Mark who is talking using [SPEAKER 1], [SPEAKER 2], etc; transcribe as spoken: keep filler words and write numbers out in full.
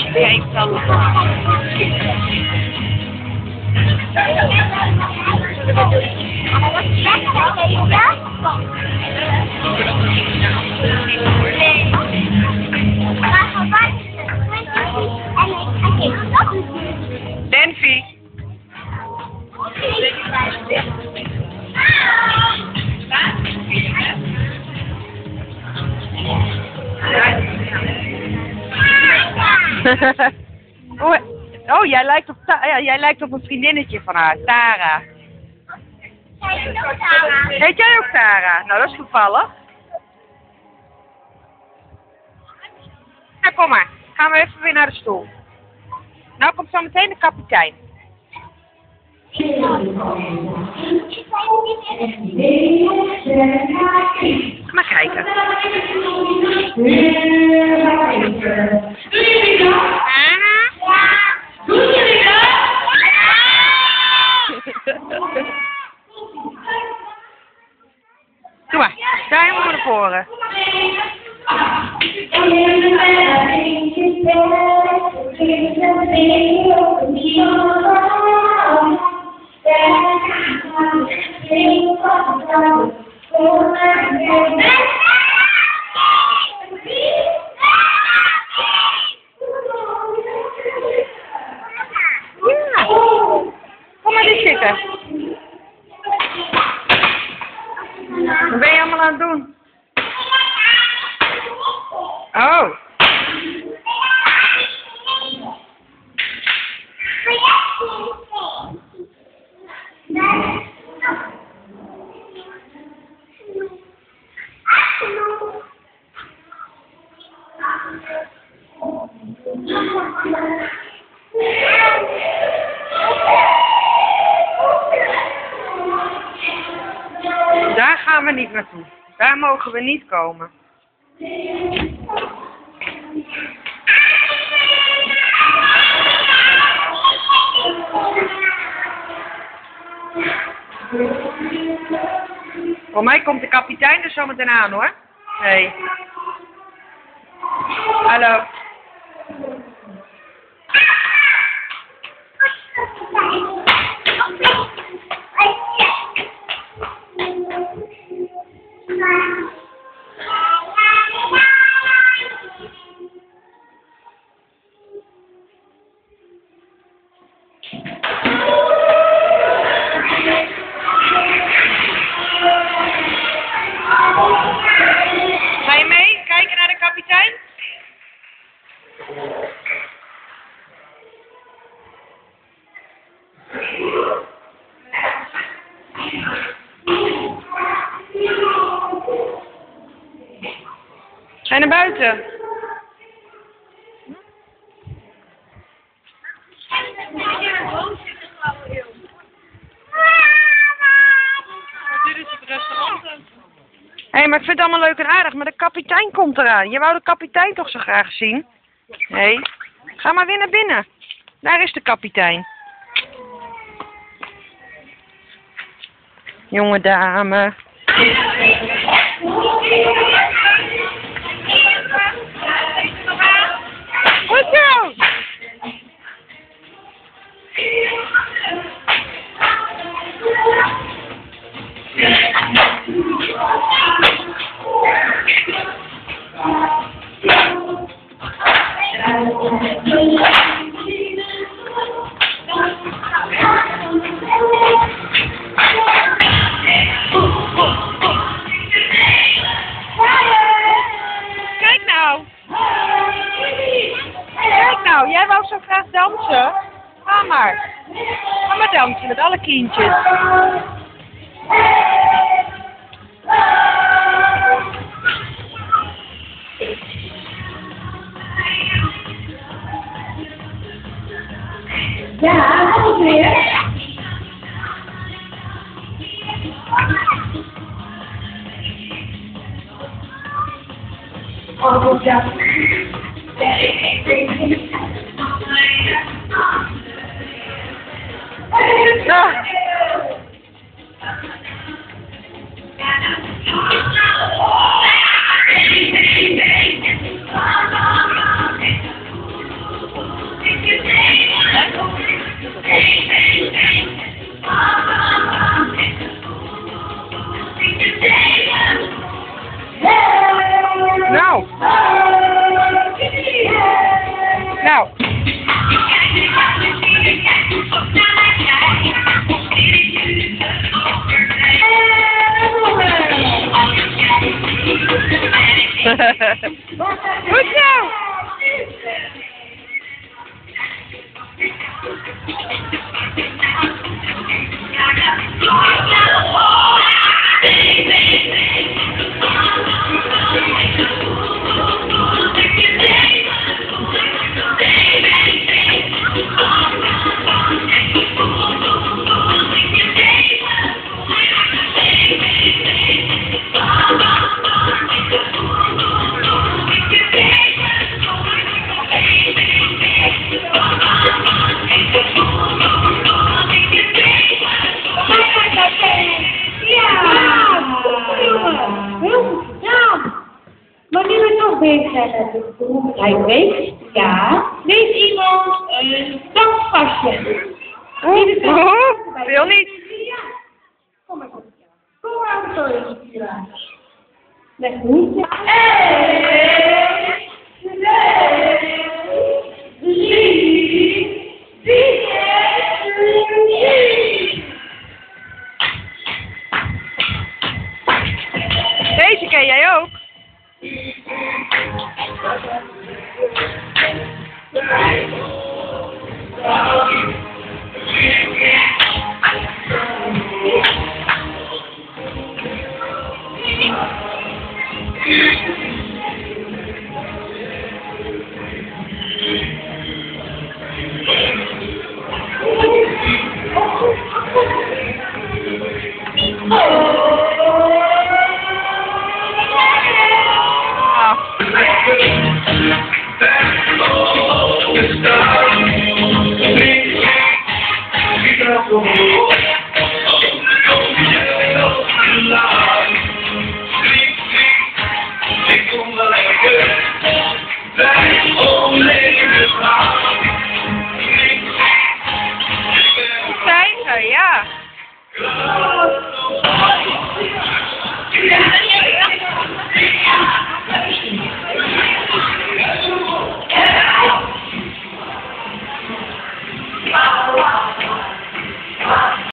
[SPEAKER 1] Kijk dan. Denvi. oh, oh jij, lijkt op, ja, jij lijkt op een vriendinnetje van haar, Tara. Heet jij ook Tara? Nou, dat is toevallig. Nou, kom maar. Gaan we even weer naar de stoel. Nou komt zo meteen de kapitein. Maar kijken. Doe maar, daar helemaal naar voren. Kom maar eens zitten. Wat ben je allemaal aan het doen? Oh. Daar gaan we niet naartoe. Daar mogen we niet komen. Voor mij komt de kapitein er zo meteen aan, hoor. Hey. Hallo. Ga je mee kijken naar de kapitein? Ga je naar buiten? Hé, hey, maar ik vind het allemaal leuk en aardig, maar de kapitein komt eraan. Je wou de kapitein toch zo graag zien? Hé, hey, ga maar weer naar binnen. Daar is de kapitein. Jonge dame. Goed zo! Kijk nou! Kijk nou, jij wou zo graag dansen. Ga maar. Ga maar dansen met alle kindjes.
[SPEAKER 2] Ja, dat is weer. Oh, goed ja.
[SPEAKER 1] Ja. Nou. Goed zo!
[SPEAKER 2] Maar nu we toch bezig zijn met de beroemdheid weet, ja, weet iemand een dankvastje?
[SPEAKER 1] Oeh, oeh, wil niet.
[SPEAKER 2] Ja, kom maar op. Kom maar op, sorry. Leg niet. Eén, twee, drie, vier.
[SPEAKER 1] Deze ken jij ook.
[SPEAKER 3] That's all the stars.